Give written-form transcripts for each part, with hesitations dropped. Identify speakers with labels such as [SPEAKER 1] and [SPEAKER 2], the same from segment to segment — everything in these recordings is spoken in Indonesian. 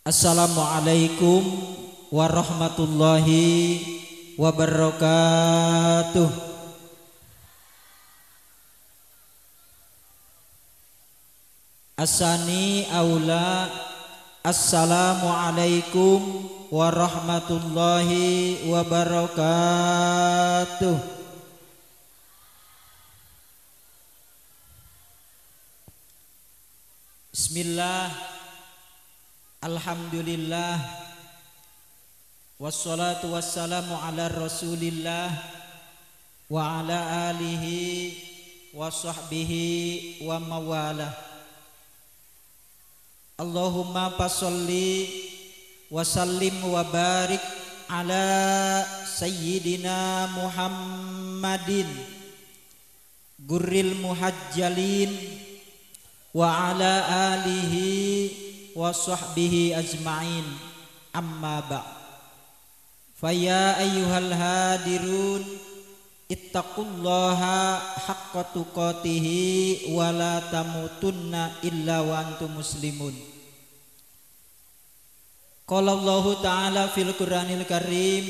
[SPEAKER 1] Assalamualaikum warahmatullahi wabarakatuh. Asani aula. Assalamualaikum warahmatullahi wabarakatuh. Bismillah. Alhamdulillah. Wassalatu wassalamu ala rasulillah wa ala alihi wa sahbihi wa mawalah. Allahumma fasalli wa sallim wa barik ala sayyidina Muhammadin gurril muhajjalin wa ala alihi wa sahbihi ajma'in, amma ba'. Faya ayyuhal hadirun ittaqullaha haqqa tuqatihi wa la tamutunna illa wa antum muslimun. Qala Allahu ta'ala fil Qur'anil Karim,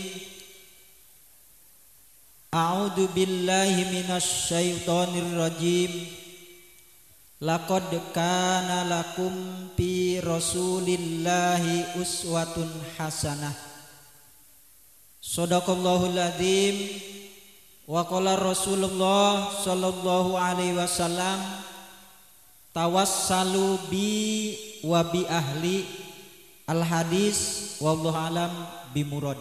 [SPEAKER 1] a'udzu billahi minasy syaithanir rajim. Laqad kana lakum fi rasulillahi uswatun hasanah. Shadaqallahul adzim. Wa qala Rasulullah sallallahu alaihi wasallam, tawassalu bi wa bi ahli al hadis wallahu alam bimurad.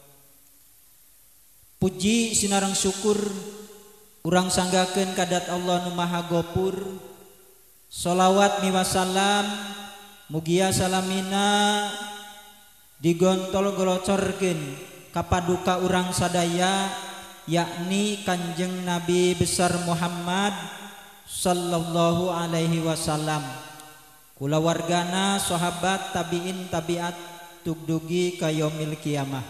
[SPEAKER 1] Puji sinareng syukur urang sanggakeun kadat Allah nu Maha Gopur. Sholawat miwasalam mugia salamina digontol golocorkeun kapaduka urang sadaya, yakni Kanjeng Nabi besar Muhammad sallallahu alaihi wasallam, kulawargana, sahabat, tabiin, tabiat tugdugi ka yaumil kiamah.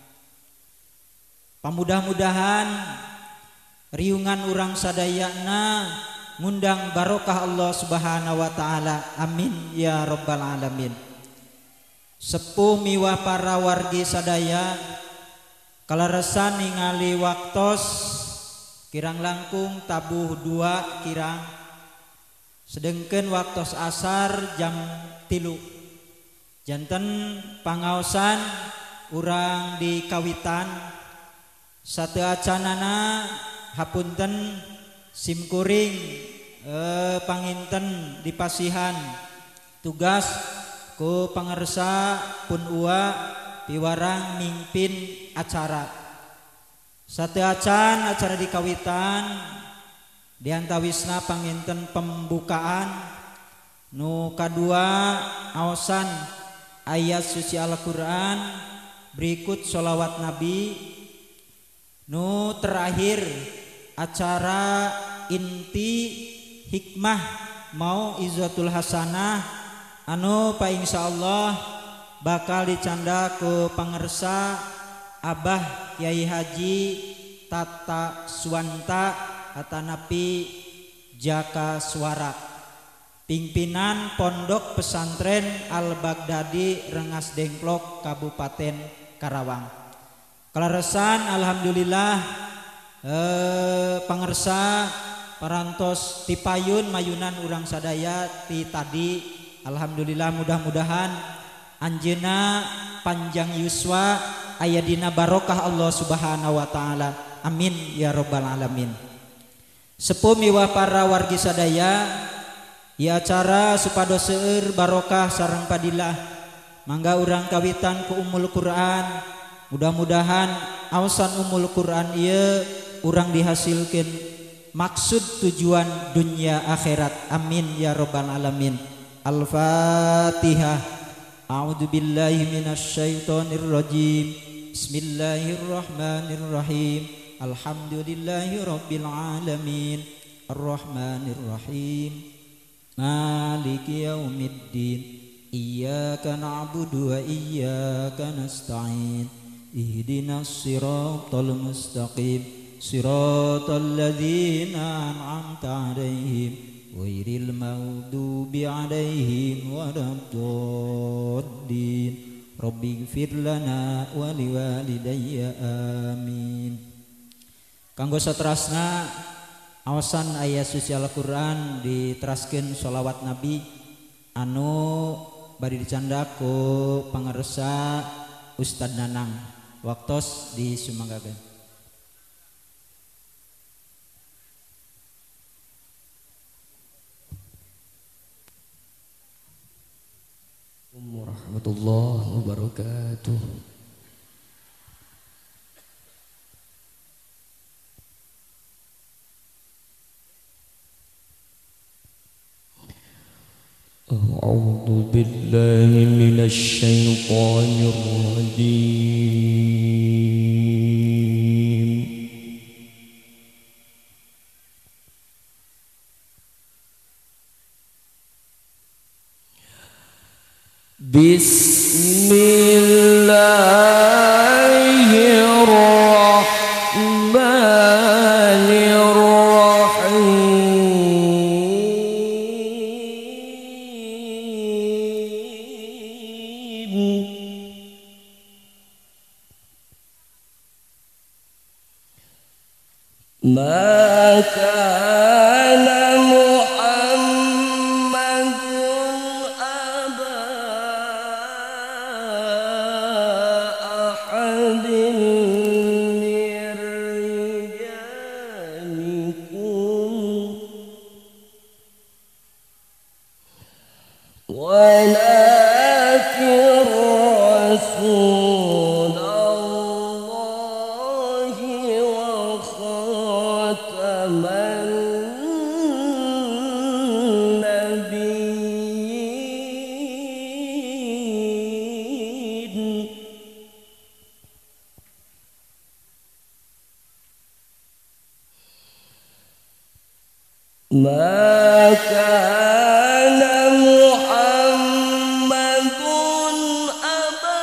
[SPEAKER 1] Pamudah-mudahan riungan urang sadayana ngundang barokah Allah subhanahu wa ta'ala, amin ya rabbal alamin. Sepuh miwah para wargi sadaya, kalaresan ningali waktos kirang langkung tabuh 2 kirang sedengkeun waktos asar jam 3. Janten pangaosan urang di kawitan sateu acanana hapunten simkuring panginten dipasihan tugas ku pangersa pun ua piwarang mimpin acara. Sateu acan acara di kawitan diantawisna panginten pembukaan, nu kadua aosan ayat suci Al-Qur'an, berikut sholawat Nabi, nu terakhir acara inti hikmah mau izatul hasanah anu pa insyaallah bakal dicanda ku pangersa Abah Kyai Haji Tata Suwanta atanapi Jaka Suara, pimpinan Pondok Pesantren Al-Baghdadi Rengas Dengklok Kabupaten Karawang. Kalaresan alhamdulillah pangersa parantos tipayun mayunan urang sadaya ti tadi, alhamdulillah mudah-mudahan anjeuna panjang yuswa aya dina barokah Allah subhanahu wa ta'ala, amin ya rabbal alamin. Sepuh miwah para wargi sadaya, ieu acara supados seueur barokah sareng padilah, mangga urang kawitan ku Ummul Quran. Mudah-mudahan aosan Ummul Quran ieu urang dihasilkeun maksud tujuan dunia akhirat, amin ya rabbal alamin. Al-Fatihah. A'udzu billahi minasy syaithanir rajim. Bismillahirrahmanirrahim. Alhamdulillahi rabbil alamin. Arrahmanir rahim. Maliki yaumiddin. Iyyaka na'budu wa iyyaka nasta'in. Ihdinas siratal mustaqim. Siratal ladzina an'amta 'alaihim ghairil maghdubi 'alaihim waladdallin. Rabbighfir lana wa liwalidayya amin. Kanggo saterasna awasan ayat suci Al-Qur'an diteraskeun sholawat Nabi anu bari dicanda ku pangarsa Ustad Nanang. Waktos disumanggakeun.
[SPEAKER 2] Warahmatullahi wabarakatuh. A'udzu billahi minasy syaithanir rajim. Ma kana Muhammadun aba ahadin min rijalikum walakin Rasulullahi wa khataman nabiyyin. Ma kana Muhammadun aba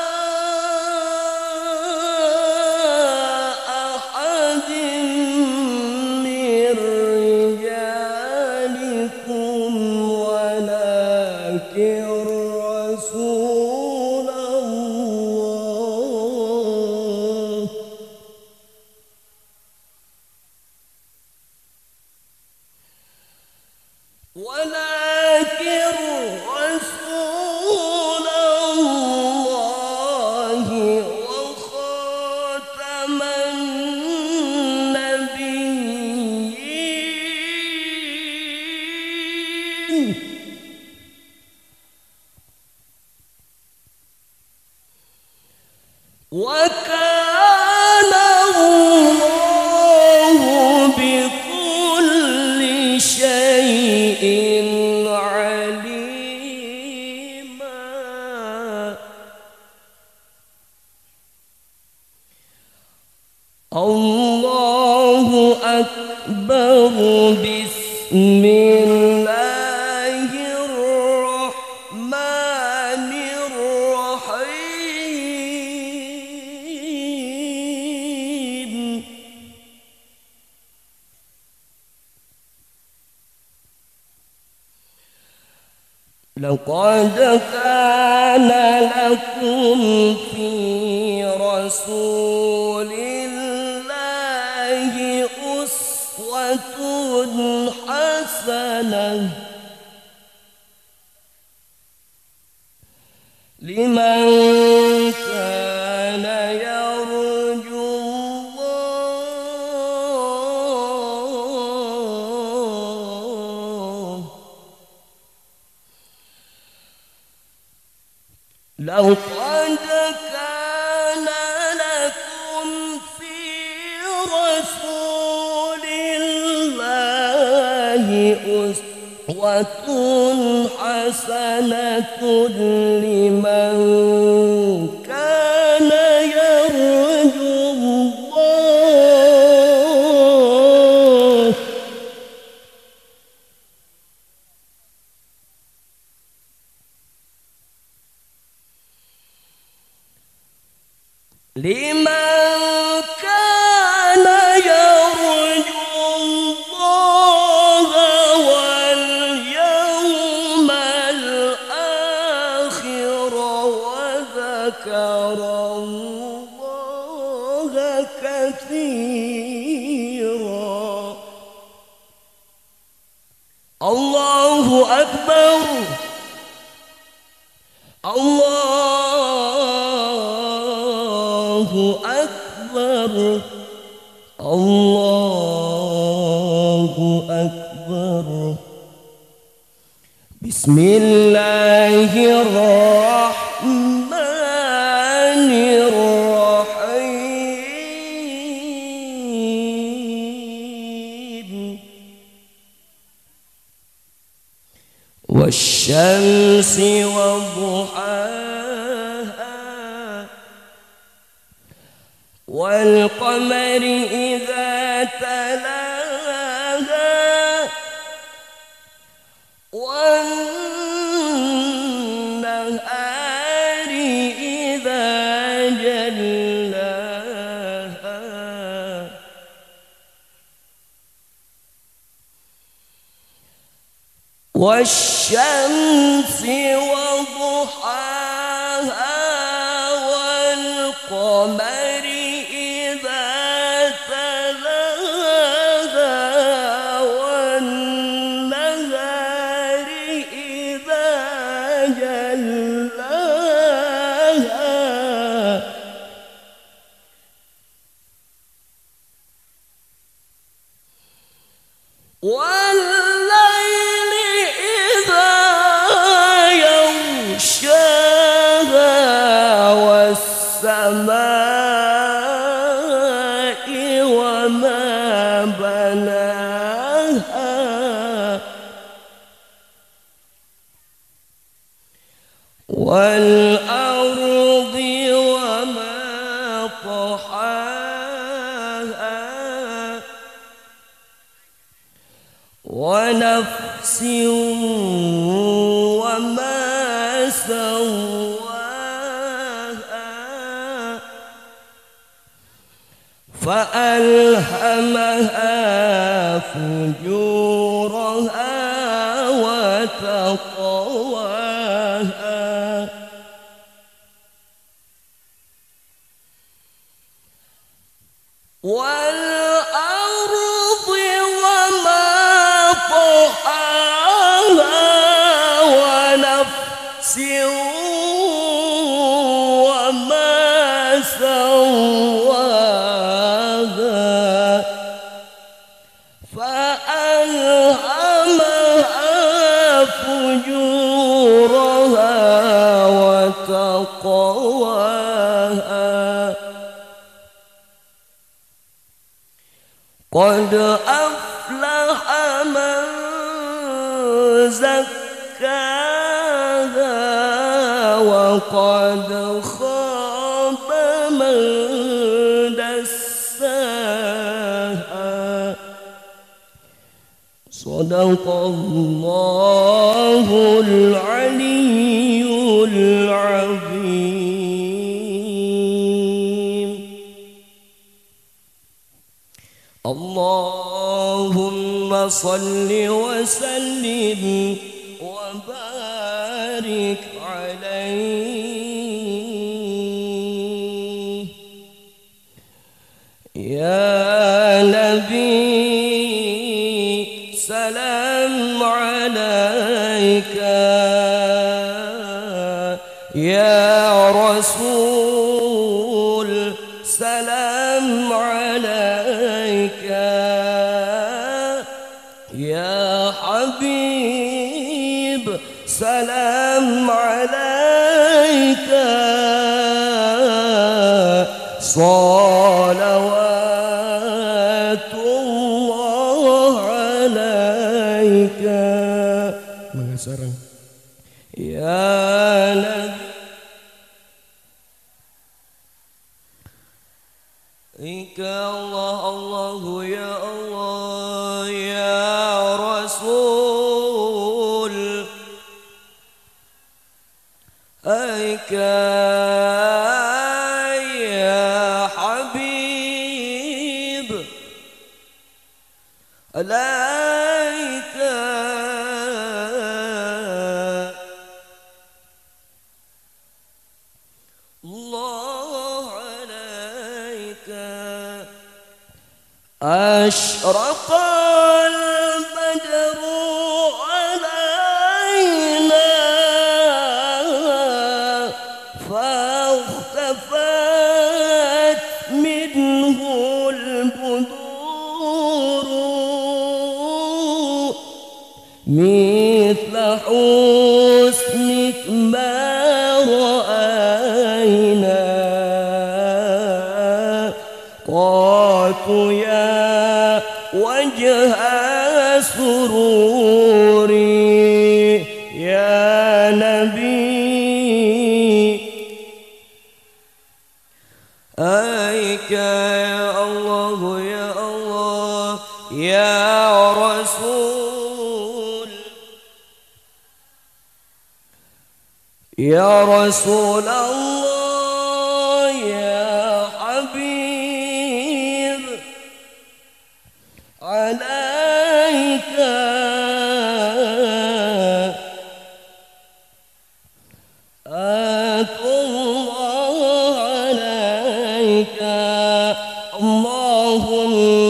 [SPEAKER 2] ahadin min rijalikum walakin Rasulullah ولكن رسول الله وخاتم النبيين. وكان الله بكل شيء عليما. الله أكبر. بسم الله الرحمن الرحيم. لقد كان لكم في رسول الله أسوة حسنة لمن كان يرجو الله. لقد كان لكم في رسول الله أسوة حسنة لمن كان يرجو الله. لمن كان يرجو الله واليوم الله كثيرا الله أكبر الله أكبر الله أكبر بسم الله الرحمن الرحيم والشمس وضحاها والقمر إذا تلاها والنهار إذا جلاها والشمس وضحاها والقمر إذا تلاها والنهار إذا جلاها والليل إذا يغشاها والسماء وما بناها والأرض وما طحاها ونفس وما سواها فألهمها فجورها وتقواها والأرض وما طحاها ونفس وما سواها فألهمها فجورها وتقواها قد أفلح من زكاها وقد خاب من دساها صدق الله العلي العظيم. اللهم صل وسلم وبارك عليه يا نبي سلام عليك يا رسول سلام عليك يا حبيب سلام عليك صلوات الله عليك يا نبي الله الله يا الله يا رسول أيك يا حبيب عليك الله أشرق البدر علينا فاختفت منه البدور مثل حسنك ما رأينا قات يا وجه سروري يا نبي أيك يا الله يا الله يا رسول يا رسول الله يا حبيب عليك الله عليك اللهم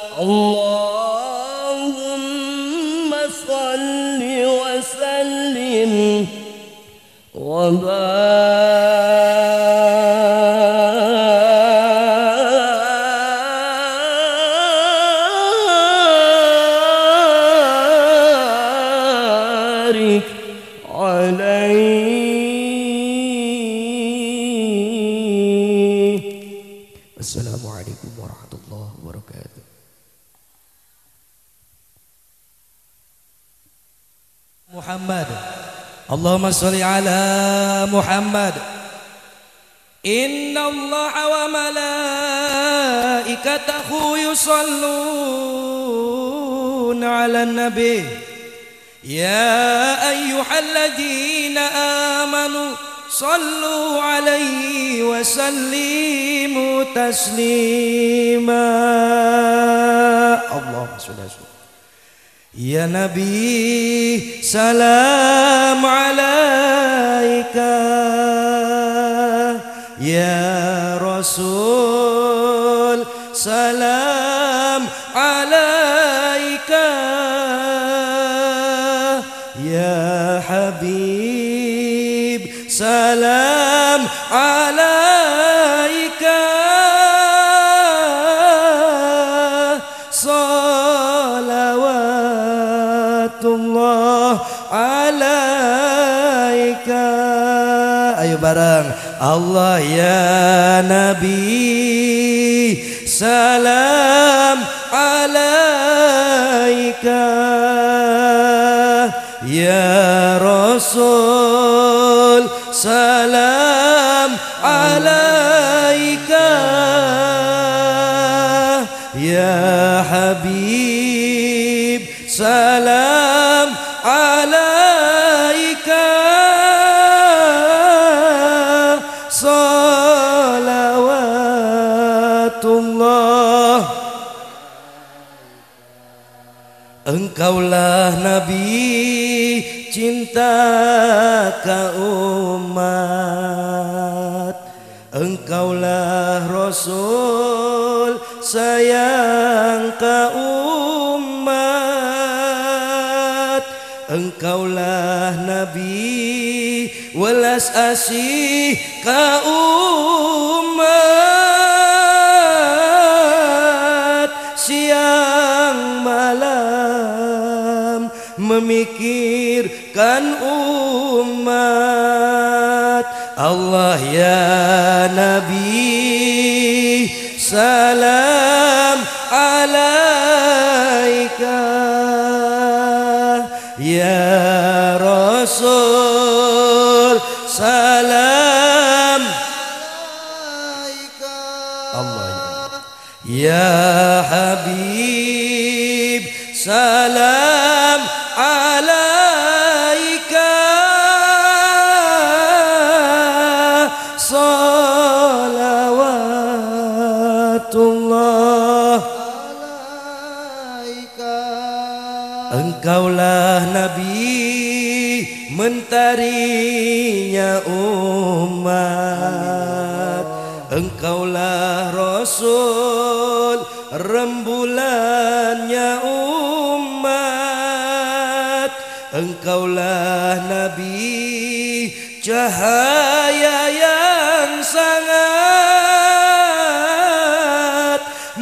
[SPEAKER 2] اللهم صل وسلم وبارك عليه. السلام عليكم ورحمة الله وبركاته.
[SPEAKER 3] محمد اللهم صل على محمد. إن الله وملائكته يصلون على النبي يا أيها الذين آمنوا صلوا عليه وسلموا تسليما. اللهم صل على يا نبي سلام عليك يا رسول سلام عليك يا حبيب سلام عليك صلوات الله عليك. Ayo bareng Allah ya Nabi salam alaika ya Rasul salam alaika ya Habib salam alaika salawatullah. Engkaulah Nabi cinta ka umat, engkaulah Rasul sayang ka umat, engkaulah Nabi welas asih ka umat, siang malam memikirkan umat. Allah ya Nabi salam alaika ya Rasul salam alaika Allah ya Habib salam alaika salawatullah alaika. Engkaulah Nabi mentarinya umat, Engkaulah Rasul rembulannya umat, Engkaulah Nabi cahaya yang sangat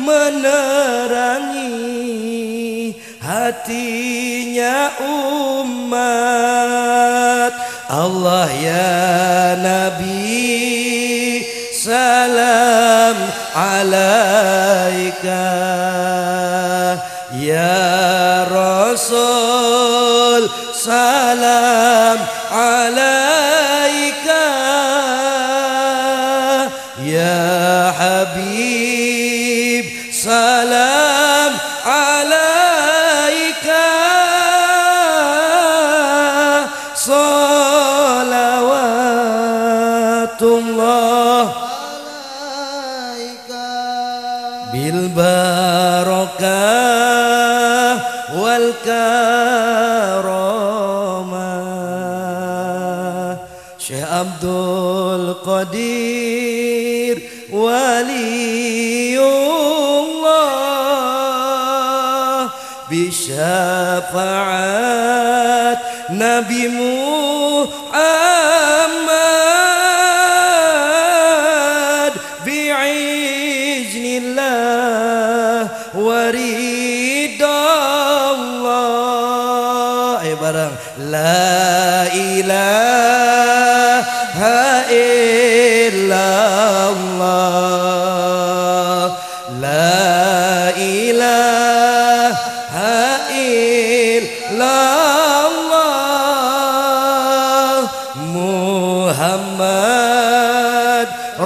[SPEAKER 3] menerangi hatinya umat. Allah ya Nabi salam alaika, ya Rasul salam alaika, ya Habib salam alaika, salawatullah bil barakah wal karamah. Syekh Abdul Qadir waliullah bisyafaat Nabi Muhammad bi'iznillah waridallah. Ayo bareng, la ilaha illallah, la ilaha illallah, Muhammad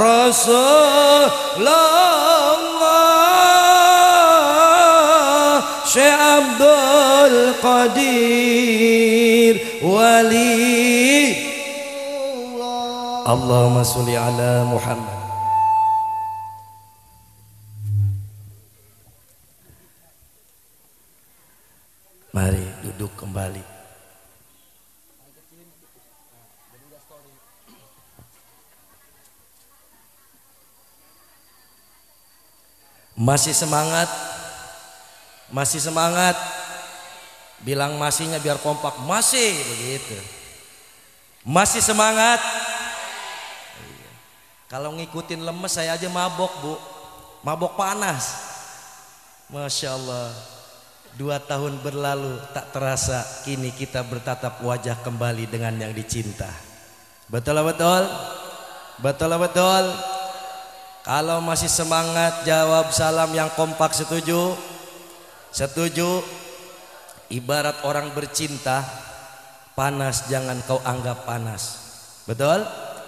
[SPEAKER 3] Rasulullah. Syekh Abdul Qadir wali. Allahumma sholli ala Muhammad. Mari duduk kembali. Masih semangat? Masih semangat? Bilang masihnya biar kompak. Masih begitu. Masih semangat? Iya. Kalau ngikutin lemes saya aja mabok, Bu. Mabok panas. Masya Allah. 2 tahun berlalu tak terasa kini kita bertatap wajah kembali dengan yang dicinta. Betul betul? Betul betul? Kalau masih semangat jawab salam yang kompak. Setuju? Setuju? Ibarat orang bercinta, panas jangan kau anggap panas. Betul?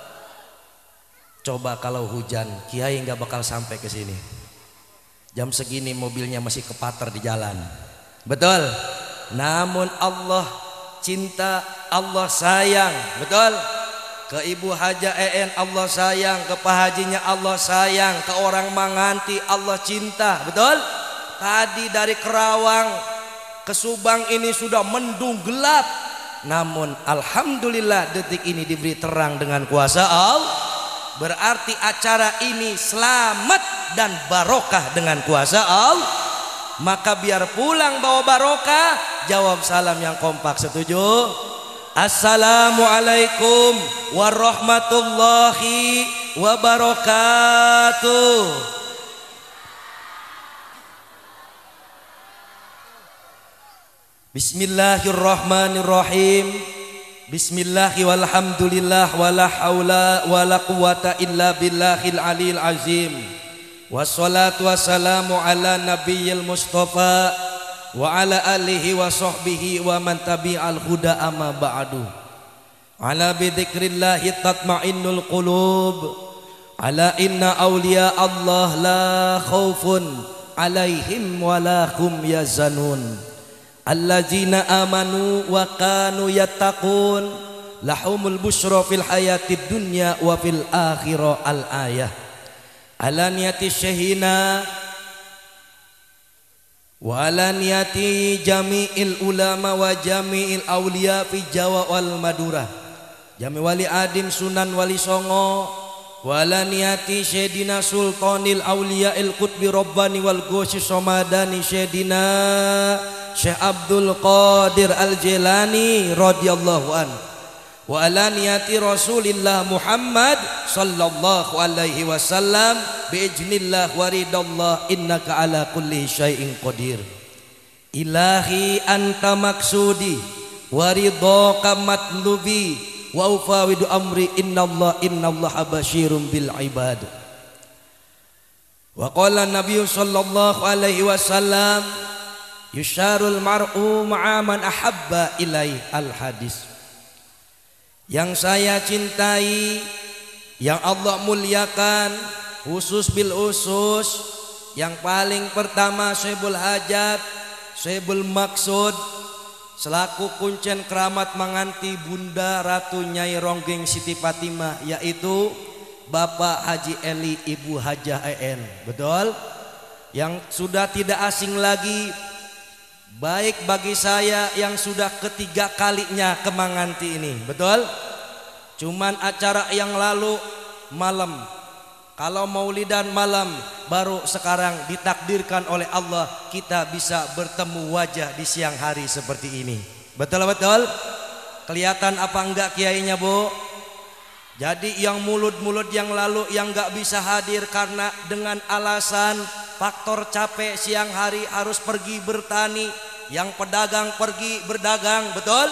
[SPEAKER 3] Coba kalau hujan, Kiai nggak bakal sampai ke sini. Jam segini mobilnya masih kepater di jalan. Betul? Namun Allah cinta, Allah sayang. Betul? Ke Ibu Haja EN Allah sayang, ke Pak Hajinya Allah sayang, ke orang Manganti Allah cinta. Betul? Tadi dari Kerawang ke Subang ini sudah mendung gelap, namun alhamdulillah detik ini diberi terang dengan kuasa Allah. Berarti acara ini selamat dan barokah dengan kuasa Allah. Maka biar pulang bawa barokah, jawab salam yang kompak. Setuju? Assalamualaikum warahmatullahi wabarakatuh. Bismillahirrahmanirrahim. Bismillahi walhamdulillah wala haula wala quwata illa billahil aliyil azim. Wassalatu wassalamu ala nabiyil mustafa wa ala alihi wa sahbihi wa man tabi'al huda amma ba'du. Ala bidzikrillahi tatma'innul qulub. Ala inna awliya Allah la khaufun alaihim wa la hum yazanun. Alladzina amanu wa kanu yattaqun lahumul busyra fil hayatid dunya wa fil akhirah. Al-ayah. Ala niyati syahina wa ala niyati jami'il ulama wa jami'il awliya fi Jawa wal Madura, jami wali adim Sunan Wali Songo wa ala niyati Sayyidina Sultanil Auliya'il Qutbi Rabbani wal Ghosi Somadani Sayyidina Syekh Abdul Qadir Al-Jilani radhiyallahu an wa ala niyati Rasulillah Muhammad sallallahu alaihi wasallam bi ijnillah wa ridallah innaka ala kulli syai'in qadir. Ilahi anta maksudi wa ridhaka matlubi wa ufawidu amri innallaha basyirun bil ibad. Wa qala Nabi sallallahu alaihi wasallam yusyarul mar'u ma'a man ahabba ilai al hadis. Yang saya cintai, yang Allah muliakan khusus bil usus, yang paling pertama Sahibul Hajat, Sahibul Maksud, selaku kuncen keramat manganti Bunda Ratu Nyai Ronggeng Siti Fatimah, yaitu Bapak Haji Eli Ibu Hajah EN. Betul? Yang sudah tidak asing lagi, baik bagi saya yang sudah ketiga kalinya ke manganti ini. Betul? Cuman acara yang lalu malam, kalau maulidan malam, baru sekarang ditakdirkan oleh Allah kita bisa bertemu wajah di siang hari seperti ini. Betul-betul? Kelihatan apa enggak kiainya, Bu? Jadi yang mulut-mulut yang lalu yang enggak bisa hadir karena dengan alasan faktor capek siang hari harus pergi bertani, yang pedagang pergi berdagang, betul?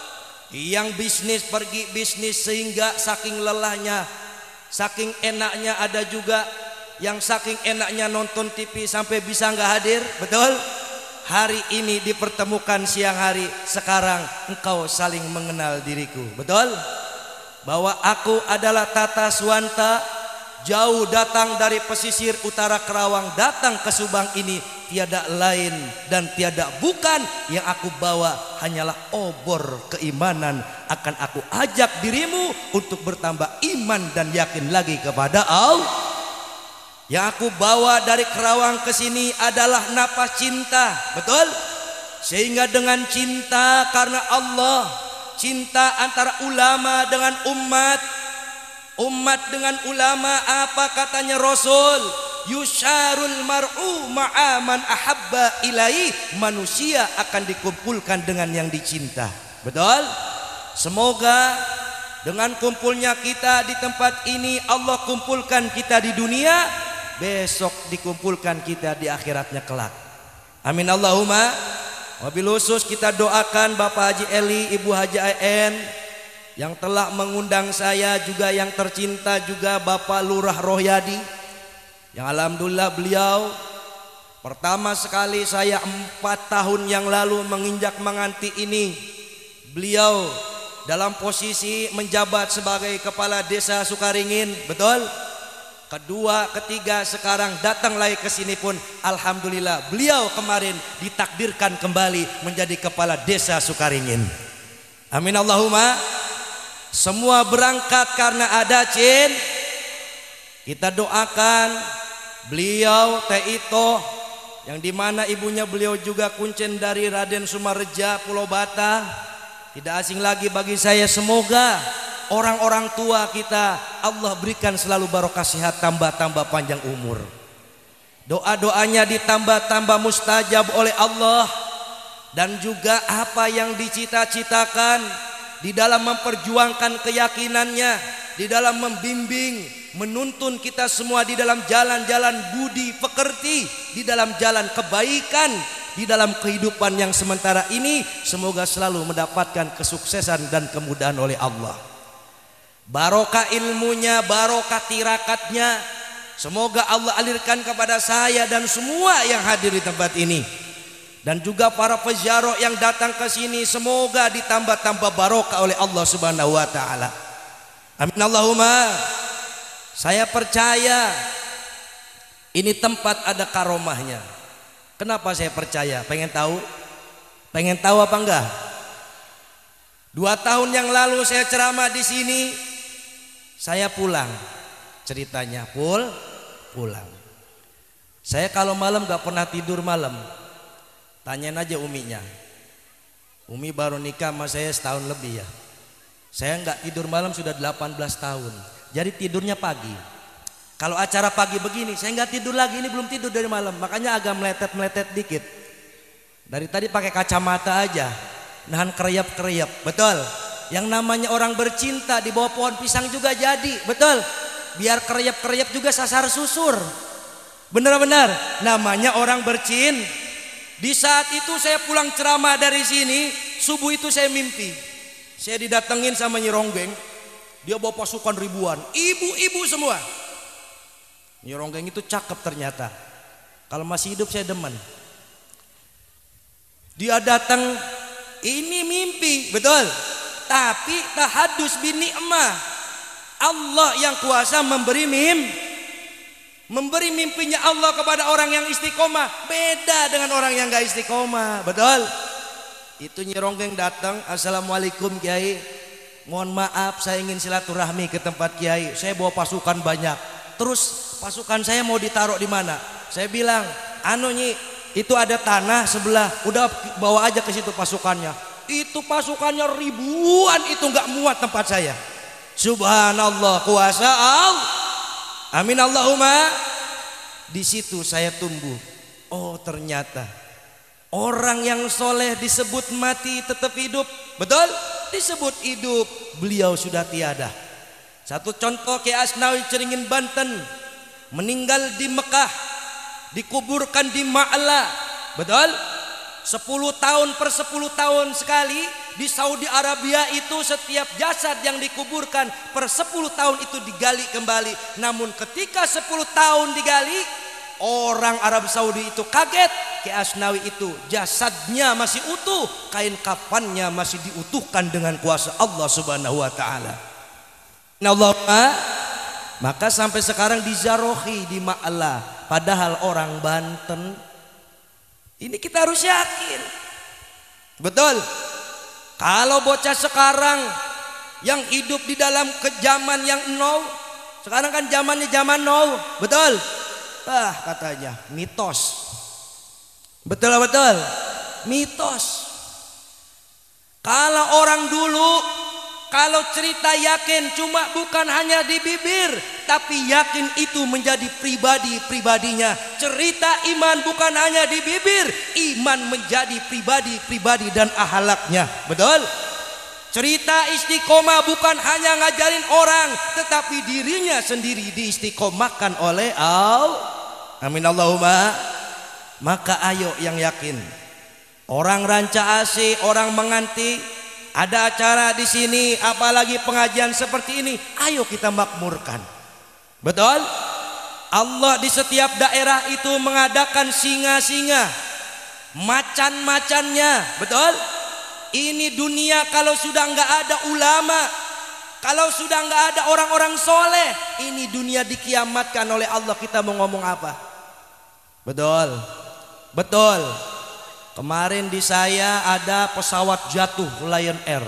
[SPEAKER 3] Yang bisnis pergi bisnis sehingga saking lelahnya, saking enaknya, ada juga yang saking enaknya nonton TV sampai bisa nggak hadir, betul? Hari ini dipertemukan siang hari, sekarang engkau saling mengenal diriku, betul? Bahwa aku adalah Tata Suwanta, jauh datang dari pesisir utara Kerawang, datang ke Subang ini, tiada lain dan tiada bukan yang aku bawa hanyalah obor keimanan. Akan aku ajak dirimu untuk bertambah iman dan yakin lagi kepada Allah. Yang aku bawa dari Kerawang ke sini adalah napas cinta, betul? Sehingga dengan cinta karena Allah, cinta antara ulama dengan umat, umat dengan ulama, apa katanya Rasul? Yusyarul mar'u ma'a man ahabba ilai. Manusia akan dikumpulkan dengan yang dicinta. Betul? Semoga dengan kumpulnya kita di tempat ini, Allah kumpulkan kita di dunia, besok dikumpulkan kita di akhiratnya kelak. Amin Allahumma. Wabil khusus kita doakan Bapak Haji Eli, Ibu Hajah EN yang telah mengundang saya, juga yang tercinta juga Bapak Lurah Rohyadi, yang alhamdulillah beliau pertama sekali saya 4 tahun yang lalu menginjak manganti ini, beliau dalam posisi menjabat sebagai kepala desa Sukaringin, betul? Kedua, ketiga, sekarang datang lagi ke sini pun alhamdulillah beliau kemarin ditakdirkan kembali menjadi kepala desa Sukaringin. Amin Allahumma. Semua berangkat karena ada cinta. Kita doakan beliau Teh Ito, yang dimana ibunya beliau juga kuncen dari Raden Sumareja Pulau Bata. Tidak asing lagi bagi saya, semoga orang-orang tua kita Allah berikan selalu barokah sehat, tambah-tambah panjang umur. Doa-doanya ditambah-tambah mustajab oleh Allah. Dan juga apa yang dicita-citakan di dalam memperjuangkan keyakinannya, di dalam membimbing, menuntun kita semua di dalam jalan-jalan budi pekerti, di dalam jalan kebaikan, di dalam kehidupan yang sementara ini. Semoga selalu mendapatkan kesuksesan dan kemudahan oleh Allah. Barokah ilmunya, barokah tirakatnya, semoga Allah alirkan kepada saya dan semua yang hadir di tempat ini. Dan juga para peziarah yang datang ke sini, semoga ditambah-tambah barokah oleh Allah Subhanahu wa taala. Amin Allahumma. Saya percaya ini tempat ada karomahnya. Kenapa saya percaya? Pengen tahu? Pengen tahu apa enggak? 2 tahun yang lalu saya ceramah di sini, saya pulang. Ceritanya pulang. Saya kalau malam enggak pernah tidur malam. Tanyain aja uminya. Umi baru nikah sama saya setahun lebih ya. Saya enggak tidur malam sudah 18 tahun. Jadi tidurnya pagi. Kalau acara pagi begini, saya nggak tidur lagi, ini belum tidur dari malam. Makanya agak meletet-meletet dikit. Dari tadi pakai kacamata aja, nahan kereyap-kereyap, betul. Yang namanya orang bercinta di bawah pohon pisang juga jadi, betul. Biar kereyap-kereyap juga sasar susur. Benar-benar, namanya orang bercinta. Di saat itu saya pulang ceramah dari sini, subuh itu saya mimpi. Saya didatengin sama Nyi Ronggeng, dia bawa pasukan ribuan, ibu-ibu semua. Nyi Ronggeng itu cakep ternyata. Kalau masih hidup saya demen. Dia datang, ini mimpi, betul. Tapi tahadus bini emak. Allah yang kuasa memberi mimpinya Allah kepada orang yang istiqomah. Beda dengan orang yang gak istiqomah, betul. Itu Nyi Ronggeng datang, assalamualaikum Kiai. Mohon maaf, saya ingin silaturahmi ke tempat Kiai. Saya bawa pasukan banyak. Terus pasukan saya mau ditaruh di mana? Saya bilang, anu Nyi, itu ada tanah sebelah. Udah bawa aja ke situ pasukannya. Itu pasukannya ribuan, itu nggak muat tempat saya. Subhanallah, kuasa Allah. Amin Allahumma. Di situ saya tumbuh. Oh ternyata orang yang soleh disebut mati tetap hidup, betul? Disebut hidup, beliau sudah tiada. Satu contoh, Kiai Asnawi Ceringin Banten, meninggal di Mekah, dikuburkan di Ma'la, betul? 10 tahun per 10 tahun sekali. Di Saudi Arabia itu setiap jasad yang dikuburkan per 10 tahun itu digali kembali. Namun ketika 10 tahun digali, orang Arab Saudi itu kaget. Kiai Asnawi itu jasadnya masih utuh, kain kafannya masih diutuhkan dengan kuasa Allah Subhanahu wa taala. Allahumma. Maka sampai sekarang dizarohi di Ma'la, padahal orang Banten. Ini kita harus yakin, betul. Kalau bocah sekarang yang hidup di dalam zaman yang now, sekarang kan zamannya zaman now, betul. Katanya mitos, betul, mitos. Kalau orang dulu, kalau cerita yakin cuma bukan hanya di bibir, tapi yakin itu menjadi pribadi-pribadinya. Cerita iman bukan hanya di bibir, iman menjadi pribadi-pribadi dan akhlaknya, betul. Cerita istiqomah bukan hanya ngajarin orang, tetapi dirinya sendiri diistiqomahkan oleh Allah. Amin Allahumma. Maka ayo yang yakin. Orang ranca AC, orang menganti, ada acara di sini, apalagi pengajian seperti ini, ayo kita makmurkan. Betul? Allah di setiap daerah itu mengadakan singa-singa, macan-macannya, betul? Ini dunia kalau sudah nggak ada ulama, kalau sudah nggak ada orang-orang soleh, ini dunia dikiamatkan oleh Allah. Kita mau ngomong apa? Betul, betul. Kemarin di saya ada pesawat jatuh Lion Air,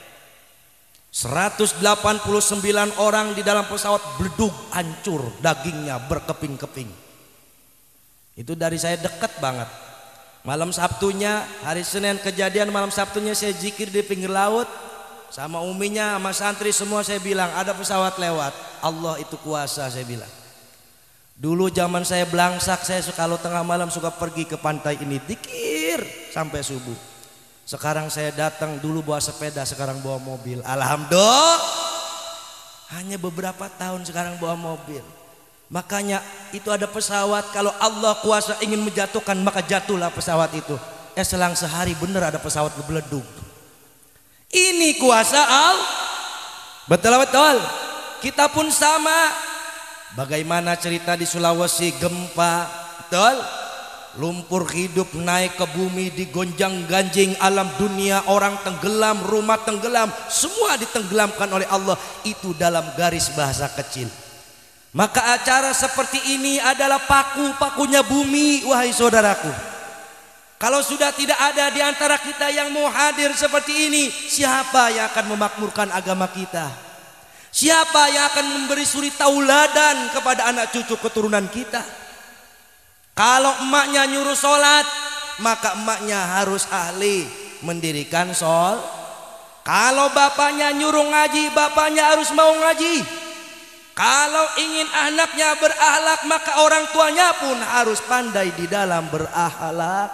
[SPEAKER 3] 189 orang di dalam pesawat bledug, hancur, dagingnya berkeping-keping. Itu dari saya dekat banget. Malam Sabtunya, hari Senin kejadian, malam Sabtunya saya zikir di pinggir laut sama uminya, sama santri semua. Saya bilang ada pesawat lewat, Allah itu kuasa, saya bilang. Dulu zaman saya belangsak, saya kalau tengah malam suka pergi ke pantai ini zikir sampai subuh. Sekarang saya datang, dulu bawa sepeda, sekarang bawa mobil. Alhamdulillah, hanya beberapa tahun sekarang bawa mobil. Makanya itu ada pesawat, kalau Allah kuasa ingin menjatuhkan, maka jatuhlah pesawat itu. Selang sehari bener ada pesawat ngebeledug. Ini kuasa Allah. Betul-betul. Kita pun sama. Bagaimana cerita di Sulawesi gempa, betul? Lumpur hidup naik ke bumi, digonjang-ganjing alam dunia, orang tenggelam, rumah tenggelam, semua ditenggelamkan oleh Allah. Itu dalam garis bahasa kecil. Maka acara seperti ini adalah paku-pakunya bumi, wahai saudaraku. Kalau sudah tidak ada di antara kita yang mau hadir seperti ini, siapa yang akan memakmurkan agama kita? Siapa yang akan memberi suri tauladan kepada anak cucu keturunan kita? Kalau emaknya nyuruh sholat, maka emaknya harus ahli mendirikan sholat. Kalau bapaknya nyuruh ngaji, bapaknya harus mau ngaji. Kalau ingin anaknya berakhlak, maka orang tuanya pun harus pandai di dalam berakhlak.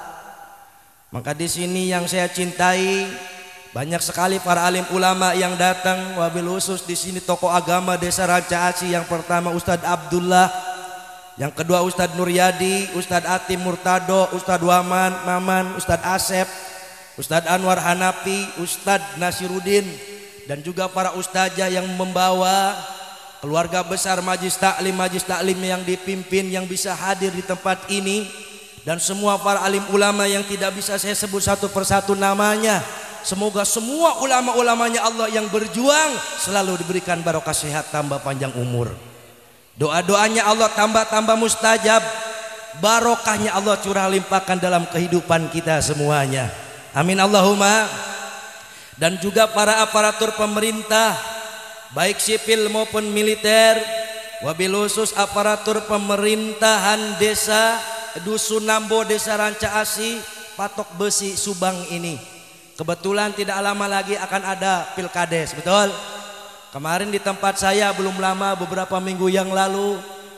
[SPEAKER 3] Maka di sini yang saya cintai, banyak sekali para alim ulama yang datang, wabil khusus di sini tokoh agama Desa Ranca Asih. Yang pertama Ustadz Abdullah, yang kedua Ustadz Nuryadi, Ustadz Atim Murtado, Ustadz Waman Maman, Ustadz Asep, Ustadz Anwar Hanafi, Ustadz Nasiruddin, dan juga para ustazah yang membawa keluarga besar majlis taklim yang dipimpin, yang bisa hadir di tempat ini, dan semua para alim ulama yang tidak bisa saya sebut satu persatu namanya. Semoga semua ulama-ulamanya Allah yang berjuang selalu diberikan barokah sehat, tambah panjang umur. Doa-doanya Allah tambah mustajab, barokahnya Allah curah limpahkan dalam kehidupan kita semuanya. Amin Allahumma. Dan juga para aparatur pemerintah, baik sipil maupun militer, wabil khusus aparatur pemerintahan desa Dusun Nambo, Desa Ranca Asih, Patok Besi, Subang ini. Kebetulan tidak lama lagi akan ada pilkades, betul? Kemarin di tempat saya belum lama, beberapa minggu yang lalu.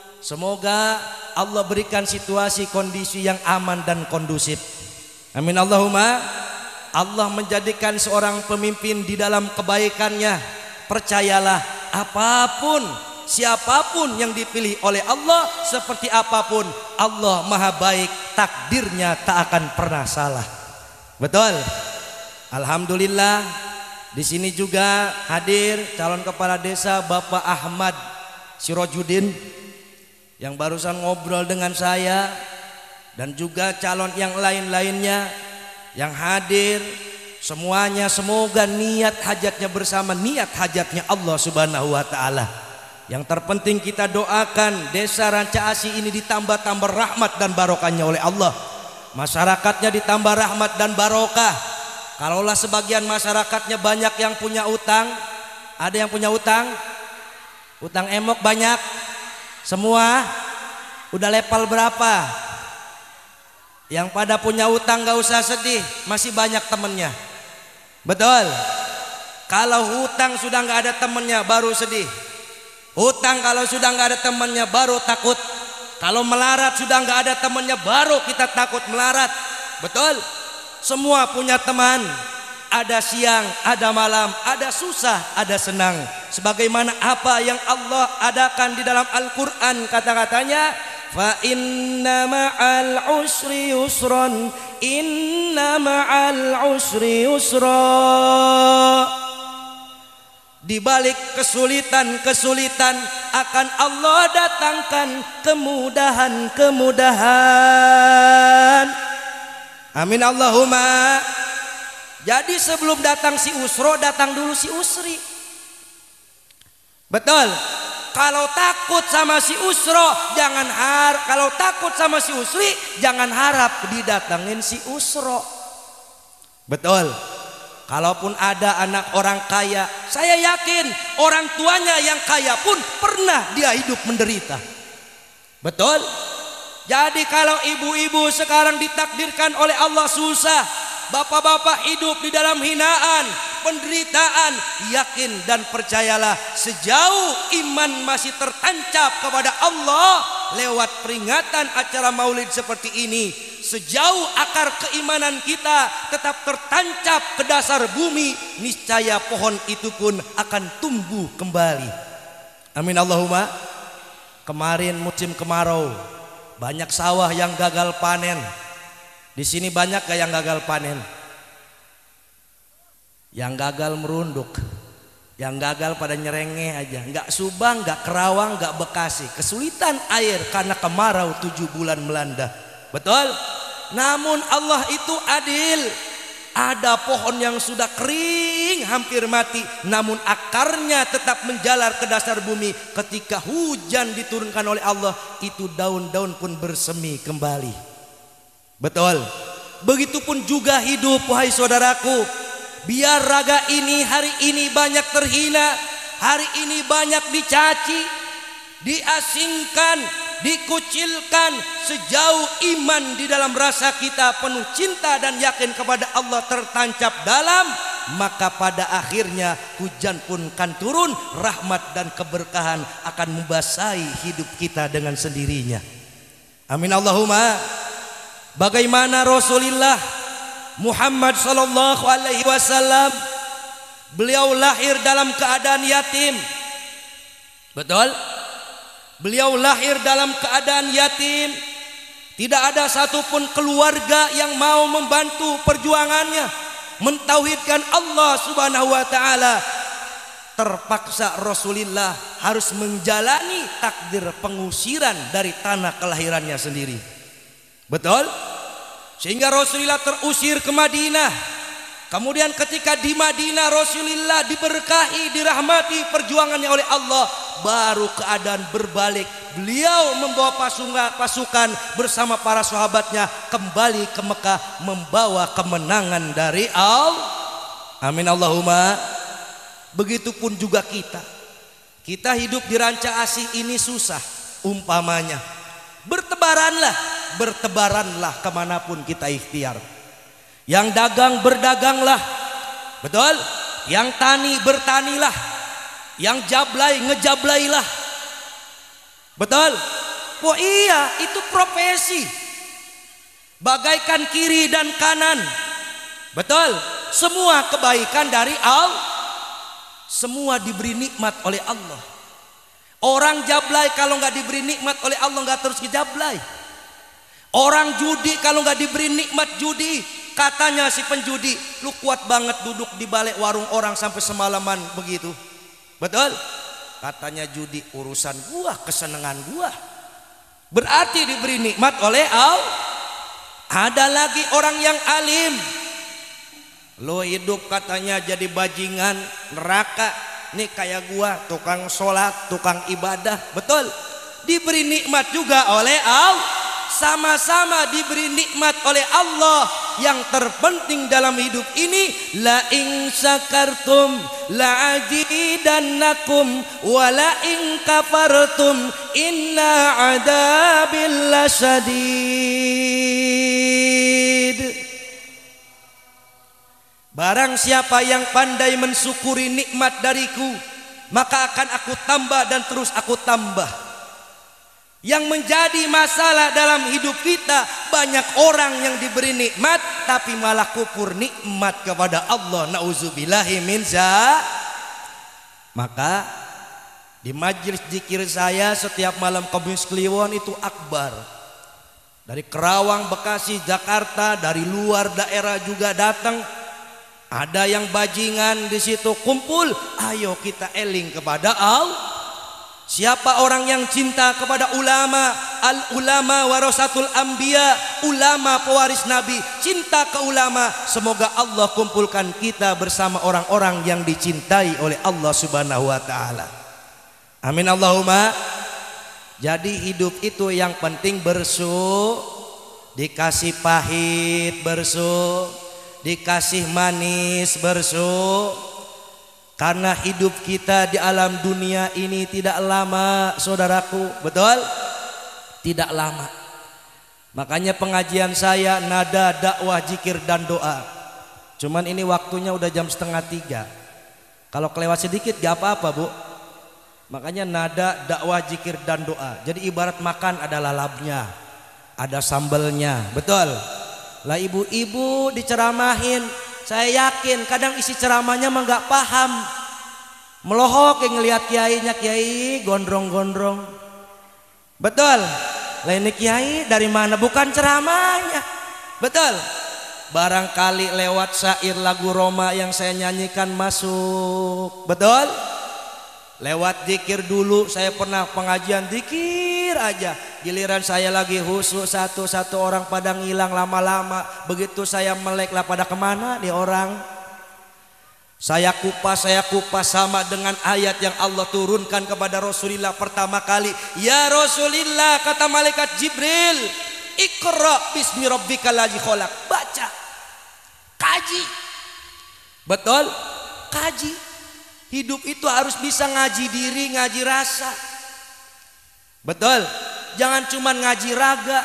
[SPEAKER 3] Semoga Allah berikan situasi kondisi yang aman dan kondusif. Amin Allahumma. Allah menjadikan seorang pemimpin di dalam kebaikannya. Percayalah, apapun, siapapun yang dipilih oleh Allah, seperti apapun, Allah maha baik, takdirnya tak akan pernah salah. Betul? Alhamdulillah. Di sini juga hadir calon kepala desa Bapak Ahmad Sirojudin yang barusan ngobrol dengan saya, dan juga calon yang lain-lainnya yang hadir. Semuanya semoga niat hajatnya bersama niat hajatnya Allah Subhanahu wa taala. Yang terpenting kita doakan Desa Ranca Asih ini ditambah-tambah rahmat dan barokahnya oleh Allah. Masyarakatnya ditambah rahmat dan barokah. Kalaulah sebagian masyarakatnya banyak yang punya utang, ada yang punya utang emok banyak, semua udah level berapa? Yang pada punya utang gak usah sedih, masih banyak temennya. Betul? Kalau hutang sudah gak ada temennya baru sedih. Hutang kalau sudah gak ada temennya baru takut. Kalau melarat sudah gak ada temennya baru kita takut melarat. Betul? Semua punya teman. Ada siang, ada malam, ada susah, ada senang. Sebagaimana apa yang Allah adakan di dalam Al-Quran, kata-katanya, fa inna ma'al usri yusran, inna ma'al usri yusra. Di balik kesulitan-kesulitan akan Allah datangkan kemudahan-kemudahan. Amin Allahumma. Jadi sebelum datang si usro, datang dulu si usri. Betul? Kalau takut sama si usro, jangan harap. Kalau takut sama si usri, jangan harap didatangin si usro. Betul? Kalaupun ada anak orang kaya, saya yakin orang tuanya yang kaya pun pernah dia hidup menderita. Betul? Jadi kalau ibu-ibu sekarang ditakdirkan oleh Allah susah, bapak-bapak hidup di dalam hinaan, penderitaan, yakin dan percayalah, sejauh iman masih tertancap kepada Allah lewat peringatan acara maulid seperti ini, sejauh akar keimanan kita tetap tertancap ke dasar bumi, niscaya pohon itu pun akan tumbuh kembali. Amin Allahumma. Kemarin musim kemarau, banyak sawah yang gagal panen. Di sini banyak gak yang gagal panen? Yang gagal merunduk, yang gagal pada nyerengeh aja, nggak Subang, nggak Kerawang, nggak Bekasi, kesulitan air karena kemarau 7 bulan melanda. Betul? Namun Allah itu adil. Ada pohon yang sudah kering hampir mati, namun akarnya tetap menjalar ke dasar bumi. Ketika hujan diturunkan oleh Allah, itu daun-daun pun bersemi kembali. Betul? Begitupun juga hidup, wahai saudaraku. Biar raga ini hari ini banyak terhina, hari ini banyak dicaci, diasingkan, dikucilkan, sejauh iman di dalam rasa kita penuh cinta dan yakin kepada Allah tertancap dalam, maka pada akhirnya hujan pun akan turun, rahmat dan keberkahan akan membasahi hidup kita dengan sendirinya. Amin Allahumma. Bagaimana Rasulullah Muhammad sallallahu alaihi wasallam, beliau lahir dalam keadaan yatim. Betul? Beliau lahir dalam keadaan yatim. Tidak ada satupun keluarga yang mau membantu perjuangannya mentauhidkan Allah Subhanahu wa taala. Terpaksa Rasulullah harus menjalani takdir pengusiran dari tanah kelahirannya sendiri. Betul? Sehingga Rasulullah terusir ke Madinah. Kemudian ketika di Madinah Rasulullah diberkahi, dirahmati perjuangannya oleh Allah, baru keadaan berbalik. Beliau membawa pasukan bersama para sahabatnya kembali ke Mekah membawa kemenangan dari Allah. Amin Allahumma. Begitupun juga kita. Kita hidup di ranca asih ini susah. Umpamanya bertebaranlah kemanapun kita ikhtiar. Yang dagang berdaganglah, betul? Yang tani bertanilah, yang jablay ngejablailah, betul? Oh iya, itu profesi. Bagaikan kiri dan kanan, betul? Semua kebaikan dari Allah, semua diberi nikmat oleh Allah. Orang jablay kalau nggak diberi nikmat oleh Allah nggak terus ngejablay. Orang judi kalau nggak diberi nikmat judi, katanya si penjudi, lu kuat banget duduk di balik warung orang sampai semalaman begitu. Betul? Katanya judi urusan gua, kesenangan gua. Berarti diberi nikmat oleh Allah. Ada lagi orang yang alim. Lu hidup katanya jadi bajingan neraka. Nih kayak gua, tukang sholat, tukang ibadah. Betul? Diberi nikmat juga oleh Allah. Sama-sama diberi nikmat oleh Allah. Yang terpenting dalam hidup ini, la in syakartum la azidannakum wa la in kafartum inna adabil lasyadid. Barang siapa yang pandai mensyukuri nikmat dariku, maka akan aku tambah dan terus aku tambah. Yang menjadi masalah dalam hidup kita, banyak orang yang diberi nikmat tapi malah kufur nikmat kepada Allah. Nauzubillahi min zalik. Maka di majelis zikir saya setiap malam Kamis Kliwon itu akbar. Dari Kerawang, Bekasi, Jakarta, dari luar daerah juga datang. Ada yang bajingan di situ kumpul, ayo kita eling kepada Allah. Siapa orang yang cinta kepada ulama, al ulama warasatul anbiya, ulama pewaris nabi, cinta ke ulama, semoga Allah kumpulkan kita bersama orang-orang yang dicintai oleh Allah Subhanahu wa taala. Amin Allahumma. Jadi hidup itu yang penting bersu, dikasih pahit bersu, dikasih manis bersu. Karena hidup kita di alam dunia ini tidak lama, saudaraku, betul? Tidak lama. Makanya pengajian saya nada, dakwah, zikir dan doa. Cuman ini waktunya udah jam 2:30. Kalau kelewat sedikit gak apa-apa, Bu. Makanya nada, dakwah, zikir dan doa. Jadi ibarat makan ada lalapnya, ada sambelnya, betul? Lah ibu-ibu diceramahin, saya yakin kadang isi ceramahnya mah gak paham. Melohok yang ngelihat kiainya, kiai gondrong-gondrong. Betul? Lah ini kiai dari mana? Bukan ceramahnya. Betul? Barangkali lewat syair lagu Roma yang saya nyanyikan masuk. Betul? Lewat zikir dulu saya pernah pengajian zikir aja. Giliran saya lagi husu satu-satu orang pada ngilang lama-lama. Begitu saya melek lah pada kemana nih orang. Saya kupas sama dengan ayat yang Allah turunkan kepada Rasulullah pertama kali. Ya Rasulullah, kata malaikat Jibril, Iqra bismi rabbikal ladzi khalaq. Baca, kaji. Betul? Kaji. Hidup itu harus bisa ngaji diri, ngaji rasa. Betul? Jangan cuma ngaji raga.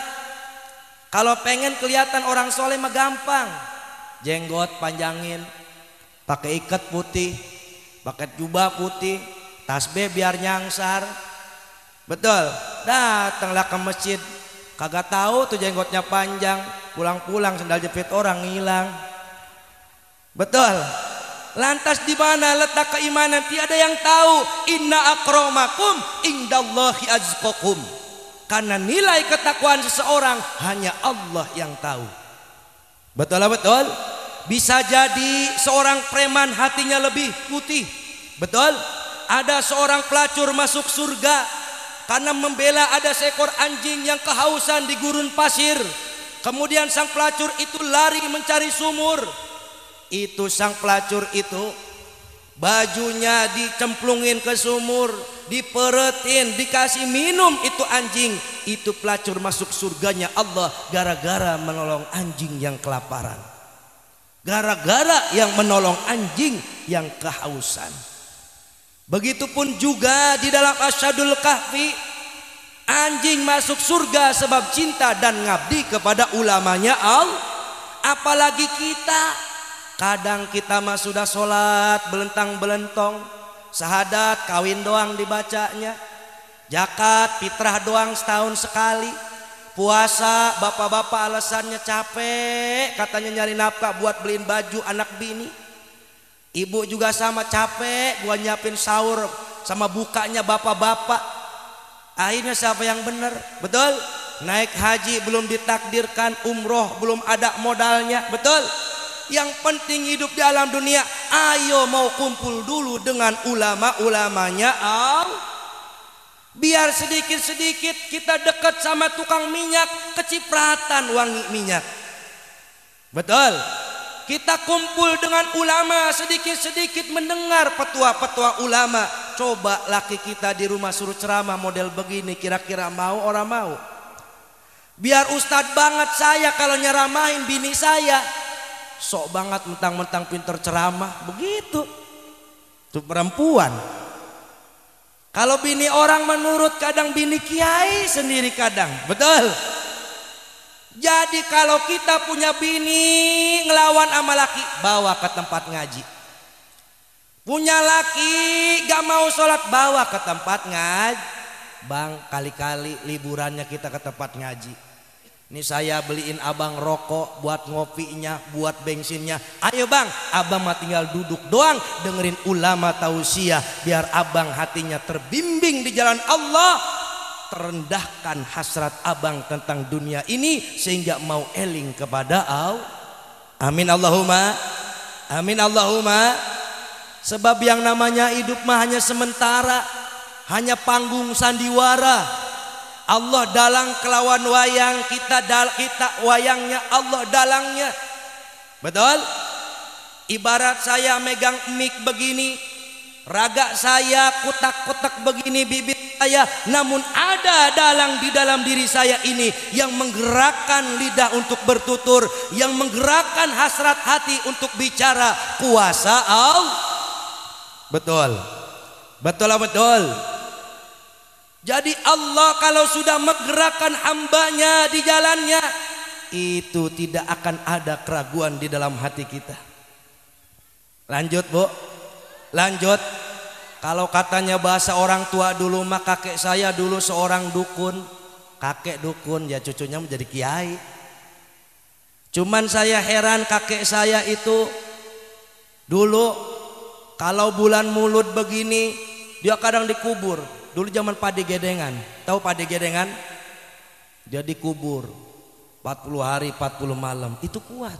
[SPEAKER 3] Kalau pengen kelihatan orang soleh mah gampang. Jenggot panjangin, pakai ikat putih, pakai jubah putih, tasbih biar nyangsar. Betul. Datanglah ke masjid, kagak tahu tuh jenggotnya panjang, pulang-pulang sendal jepit orang hilang. Betul. Lantas di mana letak keimanan? Tiada yang tahu. Inna akramakum indallahi azqakum. Karena nilai ketakwaan seseorang hanya Allah yang tahu. Betul lah, betul. Bisa jadi seorang preman hatinya lebih putih. Betul. Ada seorang pelacur masuk surga karena membela ada seekor anjing yang kehausan di gurun pasir. Kemudian sang pelacur itu lari mencari sumur. Itu sang pelacur itu bajunya dicemplungin ke sumur, diperetin, dikasih minum itu anjing. Itu pelacur masuk surganya Allah gara-gara menolong anjing yang kelaparan, gara-gara yang menolong anjing yang kehausan. Begitupun juga di dalam Asyadul Kahfi, anjing masuk surga sebab cinta dan ngabdi kepada ulamanya Allah. Apalagi kita, kadang kita mah sudah sholat belentang-belentong, syahadat kawin doang dibacanya, zakat fitrah doang setahun sekali, puasa bapak-bapak alasannya capek, katanya nyari nafkah buat beliin baju anak bini. Ibu juga sama capek buat nyiapin sahur sama bukanya bapak-bapak. Akhirnya siapa yang benar? Betul? Naik haji belum ditakdirkan, umroh belum ada modalnya. Betul? Yang penting hidup di alam dunia, ayo mau kumpul dulu dengan ulama-ulamanya biar sedikit-sedikit kita dekat sama tukang minyak, kecipratan wangi minyak. Betul? Kita kumpul dengan ulama, sedikit-sedikit mendengar petua-petua ulama. Coba laki kita di rumah suruh ceramah model begini, kira-kira mau orang mau? Biar ustadz banget saya kalau nyeramahin bini saya, sok banget mentang-mentang pinter ceramah, begitu. Tuh perempuan. Kalau bini orang menurut, kadang bini kiai sendiri kadang. Betul. Jadi kalau kita punya bini ngelawan sama laki, bawa ke tempat ngaji. Punya laki gak mau sholat, bawa ke tempat ngaji. Bang, kali-kali liburannya kita ke tempat ngaji. Ini saya beliin abang rokok buat ngopinya, buat bensinnya. Ayo bang, abang mah tinggal duduk doang dengerin ulama tausiah, biar abang hatinya terbimbing di jalan Allah. Terendahkan hasrat abang tentang dunia ini sehingga mau eling kepada Allah. Amin Allahumma. Amin Allahumma. Sebab yang namanya hidup mah hanya sementara, hanya panggung sandiwara. Allah dalang kelawan wayang, kita wayangnya, Allah dalangnya. Betul? Ibarat saya megang mic begini, raga saya kotak-kotak begini bibir saya, namun ada dalang di dalam diri saya ini yang menggerakkan lidah untuk bertutur, yang menggerakkan hasrat hati untuk bicara kuasa Allah. Betul. Betul lah, betul. Jadi Allah kalau sudah menggerakkan hambanya di jalannya, itu tidak akan ada keraguan di dalam hati kita. Lanjut bu, lanjut. Kalau katanya bahasa orang tua dulu mah, kakek saya dulu seorang dukun. Kakek dukun, ya cucunya menjadi kiai. Cuman saya heran, kakek saya itu dulu kalau bulan mulut begini dia kadang dikubur. Dulu zaman padi gedengan, tahu padi gedengan? Dia dikubur 40 hari 40 malam, itu kuat.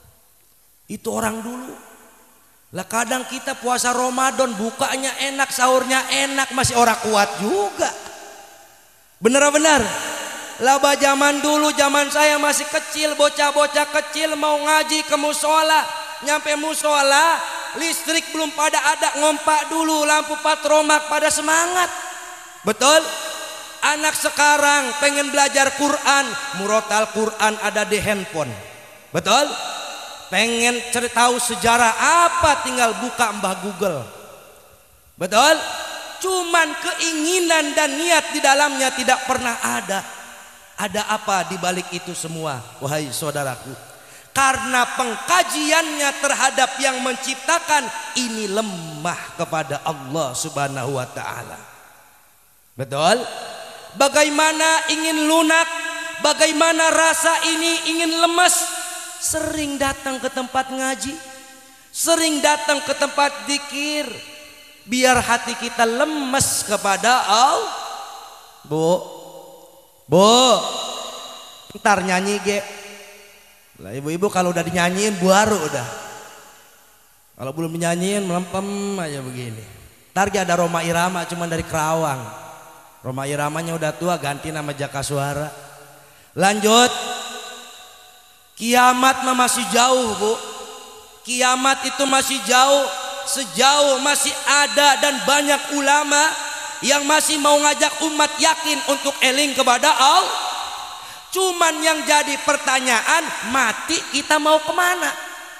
[SPEAKER 3] Itu orang dulu. Lah kadang kita puasa Ramadan, bukanya enak, sahurnya enak, masih orang kuat juga. Bener-bener. Lah zaman dulu, zaman saya masih kecil, bocah-bocah kecil mau ngaji ke musola, nyampe musola listrik belum pada ada, ngompak dulu, lampu patromak pada semangat. Betul? Anak sekarang pengen belajar Quran, murotal Quran ada di handphone. Betul? Pengen tahu sejarah apa, tinggal buka Mbah Google. Betul? Cuman keinginan dan niat di dalamnya tidak pernah ada. Ada apa di balik itu semua, wahai saudaraku? karena pengkajiannya terhadap yang menciptakan ini lemah kepada Allah Subhanahu wa taala. Betul? Bagaimana ingin lunak, bagaimana rasa ini ingin lemas, sering datang ke tempat ngaji, sering datang ke tempat zikir, biar hati kita lemes kepada Allah. Bu, ntar nyanyi ge. Lah ibu-ibu kalau udah dinyanyiin baru udah. Kalau belum dinyanyiin melempem aja begini. Ntar ada Roma Irama cuman dari Kerawang. Roma Iramanya udah tua ganti nama Jaka Suara. Lanjut. Kiamat mah masih jauh, Bu. Kiamat itu masih jauh. Sejauh masih ada dan banyak ulama yang masih mau ngajak umat yakin untuk eling kepada Allah. Cuman yang jadi pertanyaan, mati kita mau kemana?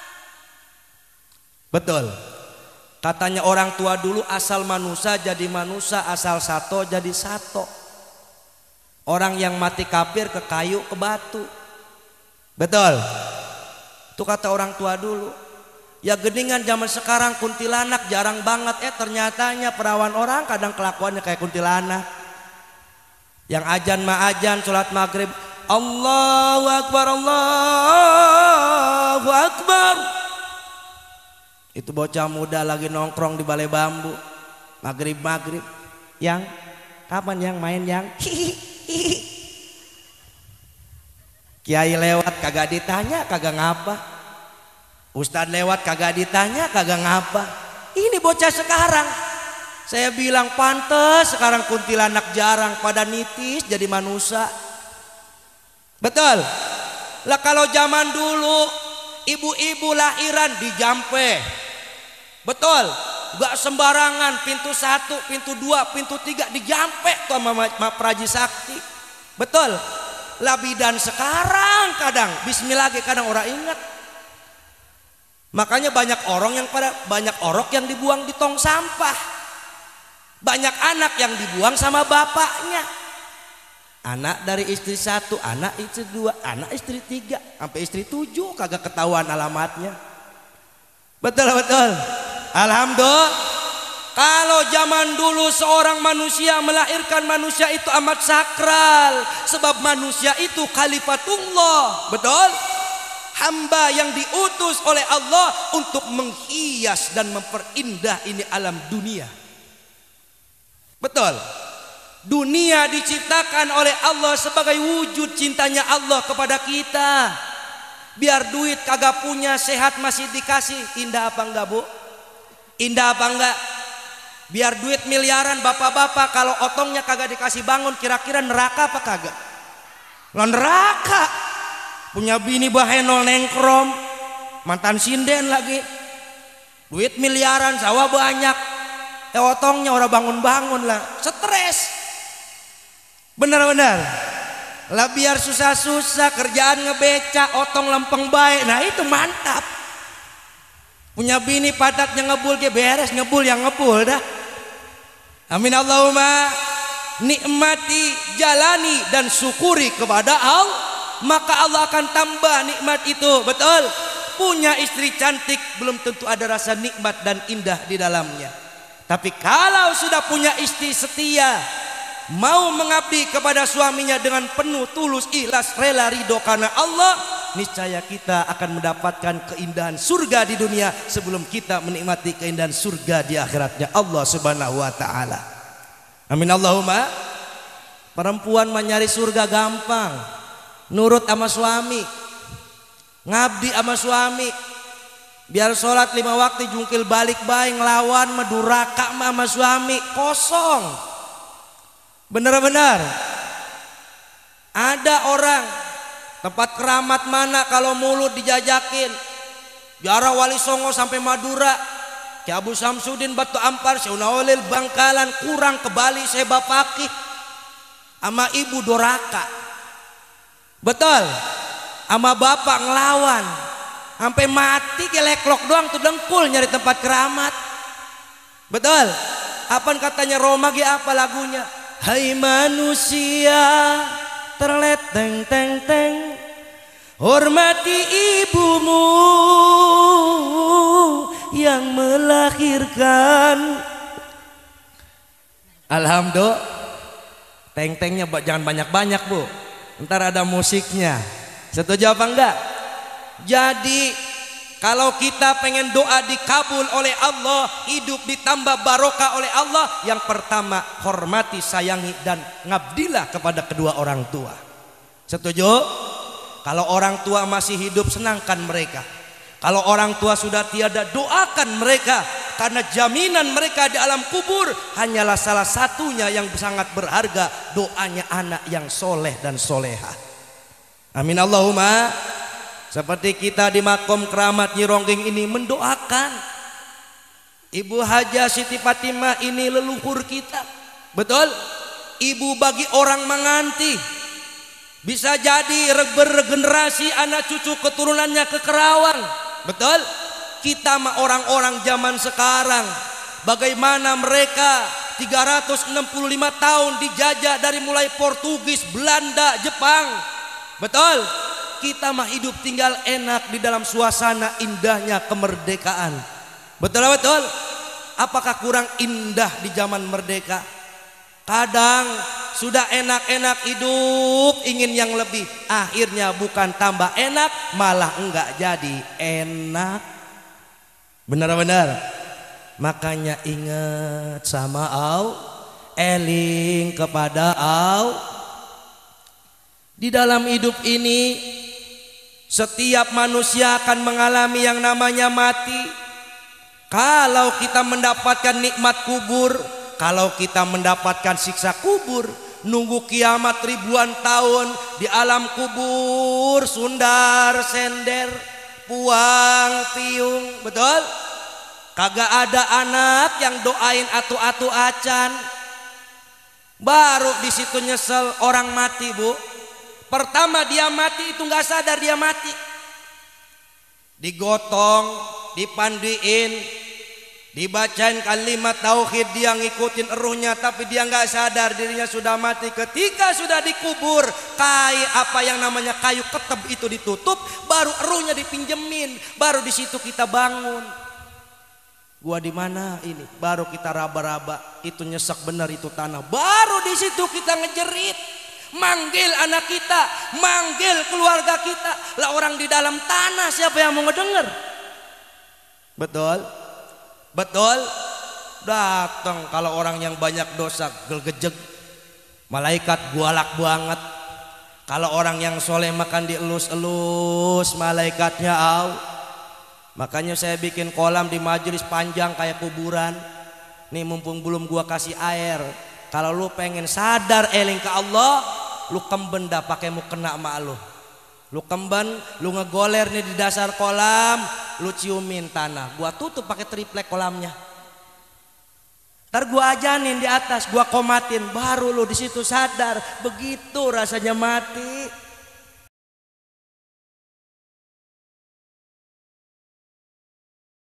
[SPEAKER 3] Betul. Katanya orang tua dulu, asal manusia jadi manusia, asal sato jadi sato. Orang yang mati kafir ke kayu ke batu. Betul. Itu kata orang tua dulu. Ya geningan zaman sekarang kuntilanak jarang banget. Ternyatanya perawan orang kadang kelakuannya kayak kuntilanak. Yang ajan mah ajan, sholat maghrib Allahu Akbar, Allahu Akbar. Itu bocah muda lagi nongkrong di balai bambu maghrib. Yang kapan yang main yang Kiai lewat kagak ditanya kagak ngapa, Ustadz lewat kagak ditanya kagak ngapa. Ini bocah sekarang. Saya bilang pantes sekarang kuntilanak jarang, pada nitis jadi manusia. Betul. Lah kalau zaman dulu ibu-ibu lahiran di Jampe. Betul. Gak sembarangan, pintu 1, pintu 2, pintu 3 di Jampe tuh sama Praji Sakti. Betul. Lah bidan sekarang kadang bismillah kadang orang ingat. Makanya banyak orok yang dibuang di tong sampah. Banyak anak yang dibuang sama bapaknya. Anak dari istri 1, anak istri 2, anak istri 3, sampai istri 7 kagak ketahuan alamatnya. Betul. Alhamdulillah. Kalau zaman dulu seorang manusia melahirkan manusia itu amat sakral, sebab manusia itu khalifatullah. Betul? Hamba yang diutus oleh Allah untuk menghias dan memperindah ini alam dunia. Betul. Dunia diciptakan oleh Allah sebagai wujud cintanya Allah kepada kita. Biar duit kagak punya, sehat masih dikasih. Indah apa enggak, Bu? Indah apa enggak? Biar duit miliaran bapak-bapak, kalau otongnya kagak dikasih bangun, kira-kira neraka apa kagak? Lah neraka. Punya bini bahenol nengkrom, mantan sinden lagi. Duit miliaran, sawah banyak. Otongnya orang bangun-bangun lah, stres. Benar-benar. Lah biar susah-susah kerjaan ngebeca, otong lempeng baik. Nah itu mantap. Punya bini padatnya ngebul, dia beres ngebul yang ngebul dah. Amin Allahumma. Nikmati, jalani dan syukuri kepada Allah, maka Allah akan tambah nikmat itu. Betul. Punya istri cantik belum tentu ada rasa nikmat dan indah di dalamnya. Tapi kalau sudah punya istri setia, mau mengabdi kepada suaminya dengan penuh tulus, ikhlas, rela, ridho karena Allah, niscaya kita akan mendapatkan keindahan surga di dunia sebelum kita menikmati keindahan surga di akhiratnya Allah Subhanahu wa taala. Amin Allahumma. Perempuan mah nyari surga gampang. Nurut sama suami, ngabdi sama suami. Biar sholat 5 waktu jungkil balik baik, ngelawan meduraka sama suami, kosong. Benar-benar. Ada orang tempat keramat mana kalau mulut dijajakin, Jara Wali Songo sampai Madura, Ki Abu Samsudin Batu Ampar, Seunawalil Bangkalan, kurang ke Bali saya bapaki sama ibu doraka. Betul. Sama bapak ngelawan sampai mati, keleklok doang tuh dengkul nyari tempat keramat. Betul. Apa katanya Roma apa lagunya? Hai manusia terleteng teng teng, Hormati ibumu yang melahirkan. Alhamdulillah. Teng-tengnya jangan banyak-banyak, Bu. Ntar ada musiknya. Setuju apa enggak? Jadi kalau kita pengen doa dikabul oleh Allah, hidup ditambah barokah oleh Allah, yang pertama hormati, sayangi, dan ngabdilah kepada kedua orang tua. Setuju? Kalau orang tua masih hidup, senangkan mereka. Kalau orang tua sudah tiada, doakan mereka, karena jaminan mereka di alam kubur hanyalah salah satunya yang sangat berharga, doanya anak yang soleh dan soleha. Amin Allahumma. Seperti kita di makom keramat Nyi Ronggeng ini mendoakan Ibu Hajah Siti Fatimah, ini leluhur kita. Betul? Ibu bagi orang menganti. Bisa jadi bergenerasi anak cucu keturunannya ke Kerawang. Betul? Kita mah orang-orang zaman sekarang, bagaimana mereka 365 tahun dijajah dari mulai Portugis, Belanda, Jepang. Betul? Kita mah hidup tinggal enak di dalam suasana indahnya kemerdekaan. Betul? Apakah kurang indah di zaman merdeka? Kadang sudah enak-enak hidup, ingin yang lebih, akhirnya bukan tambah enak, malah enggak jadi enak. Benar-benar. Makanya ingat sama Allah, eling kepada Allah. Di dalam hidup ini setiap manusia akan mengalami yang namanya mati. Kalau kita mendapatkan nikmat kubur, kalau kita mendapatkan siksa kubur, nunggu kiamat ribuan tahun di alam kubur, sundar sender, puang piung. Betul? Kagak ada anak yang doain atu-atu acan. Baru di situ nyesel orang mati, Bu. Pertama dia mati itu nggak sadar dia mati. Digotong, dipandiin, dibacain kalimat tauhid, dia ngikutin eruhnya, tapi dia nggak sadar dirinya sudah mati. Ketika sudah dikubur, apa yang namanya kayu keteb itu ditutup, baru eruhnya dipinjemin, baru di situ kita bangun. Gua di mana ini? Baru kita raba-raba, itu nyesek bener itu tanah. Baru di situ kita ngejerit. Manggil anak kita, manggil keluarga kita. Lah orang di dalam tanah siapa yang mau ngedenger? Betul? Betul? Datang kalau orang yang banyak dosa gelgejeg, malaikat gualak banget. Kalau orang yang soleh makan dielus-elus, malaikatnya au. Makanya saya bikin kolam di majelis panjang kayak kuburan. Nih mumpung belum gua kasih air, kalau lu pengen sadar eling ke Allah, lu kemben dah pakai mukena emak lu. Lu kemben, lu ngegoler nih di dasar kolam, lu ciumin tanah. Gua tutup pakai triplek kolamnya. Ntar gua ajanin di atas, gua komatin, baru lu di situ sadar. Begitu rasanya mati.